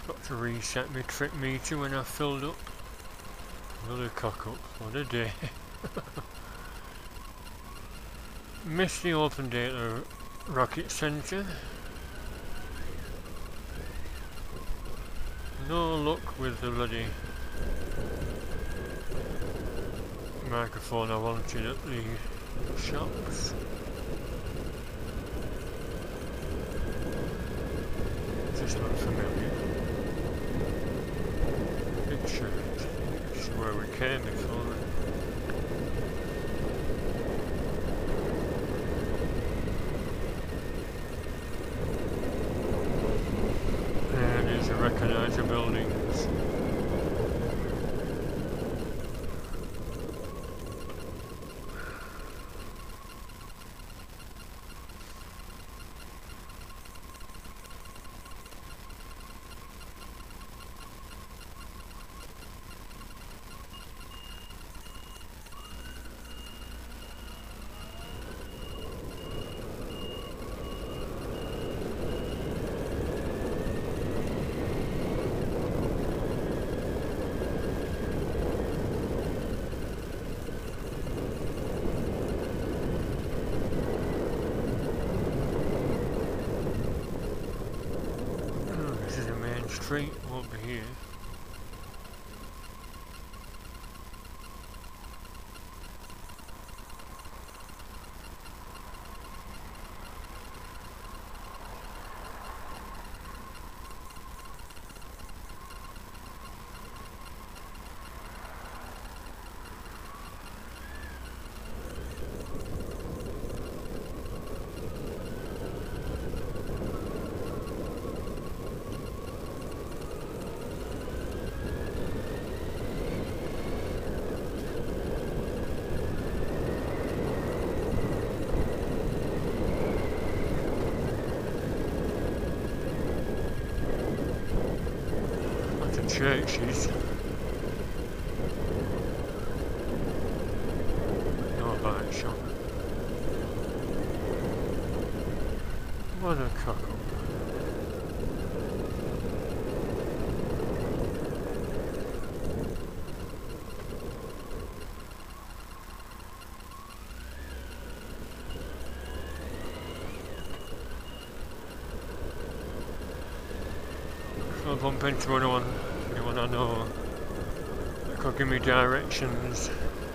Got to reset my trip meter when I filled up. Another cock up. What a day. Missed the open data rocket center. No luck with the bloody microphone I wanted at the shops. Just look familiar. Picture it. This is where we came before. And these are recognise the buildings. Street over here. Churches. No bike shop. What a cock up. So I'll bump into anyone I know that could give me directions.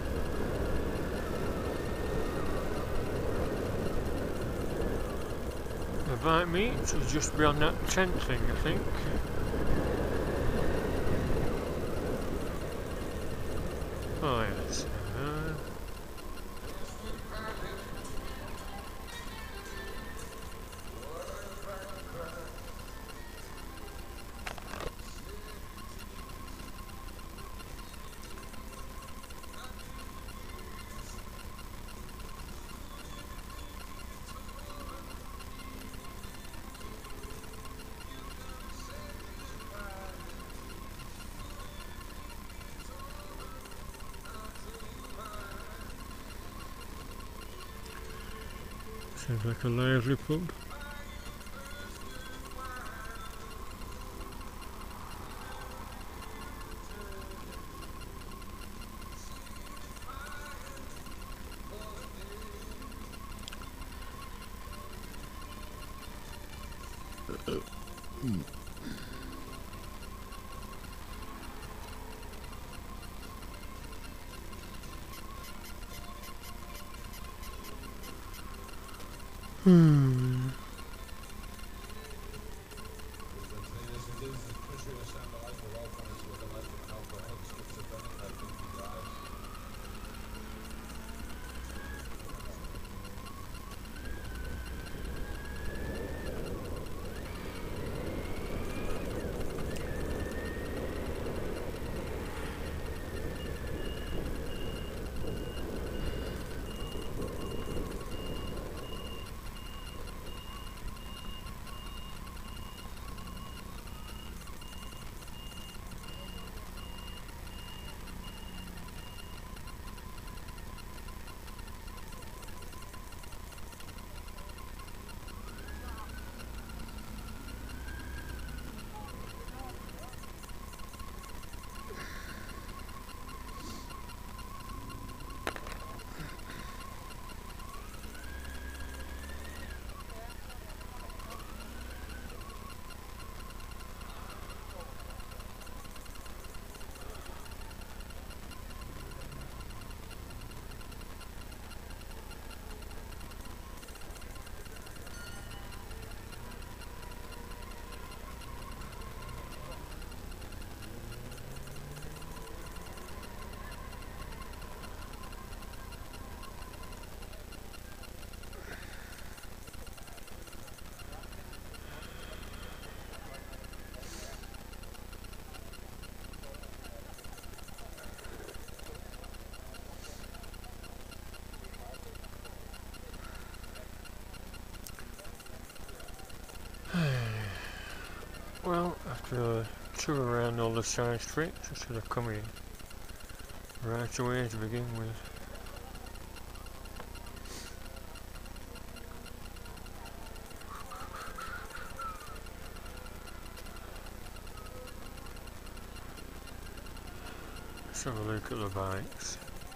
The bike meet is just beyond that tent thing, I think. Oh yes. Seems like a lively pub. Well, after a tour around all the side streets, I should have come in right away to begin with. Let's have a look at the bikes.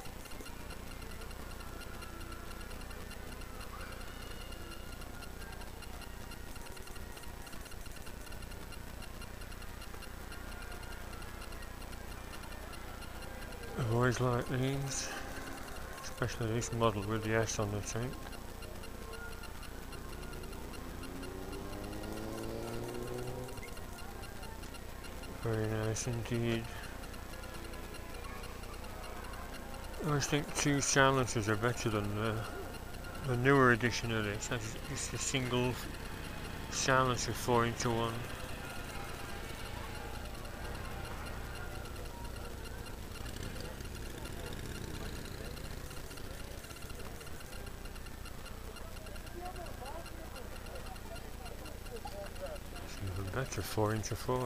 I've always liked these, especially this model with the S on the tank. Very nice indeed. I always think two silencers are better than the newer edition of this. That's just a single silencer 4-into-1. It's even better 4-into-4.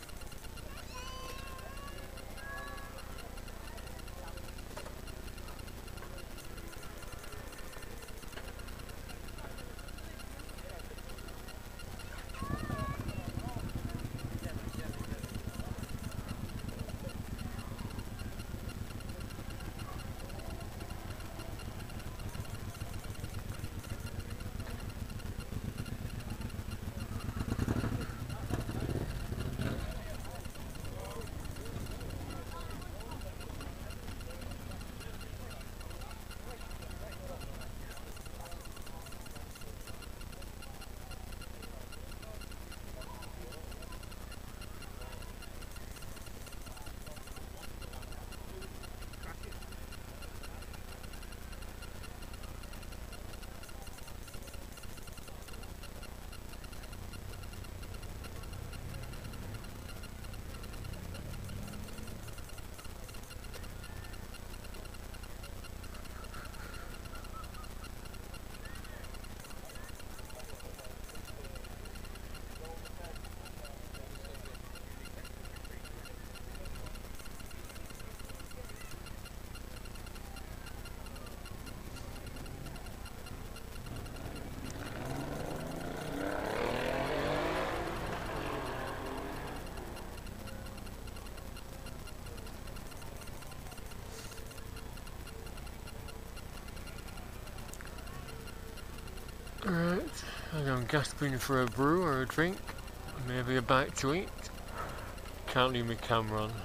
Right, I'm gasping for a brew or a drink, maybe a bite to eat. Can't leave my camera on.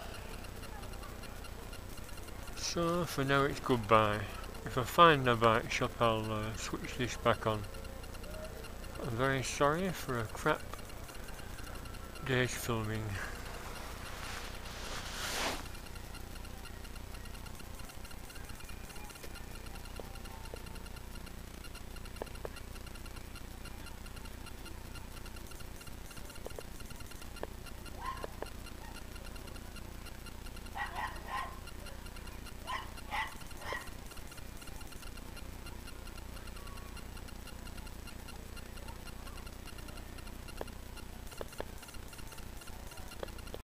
So for now it's goodbye. If I find a bike shop I'll switch this back on. I'm very sorry for a crap day's filming.